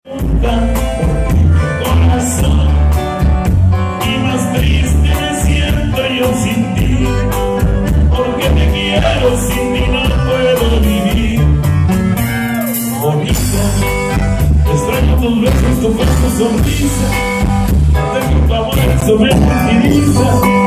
Corazón, y más triste me siento yo sin ti, porque te quiero, sin ti no puedo vivir. Bonita, extraño tus besos, tu sonrisa, tengo tu amor sobre mi tiriza.